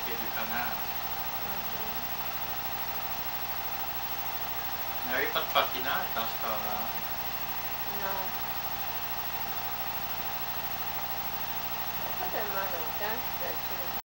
けるかな. Naripat patina dans ce cas-là. Non. Pas tellement longtemps, je suis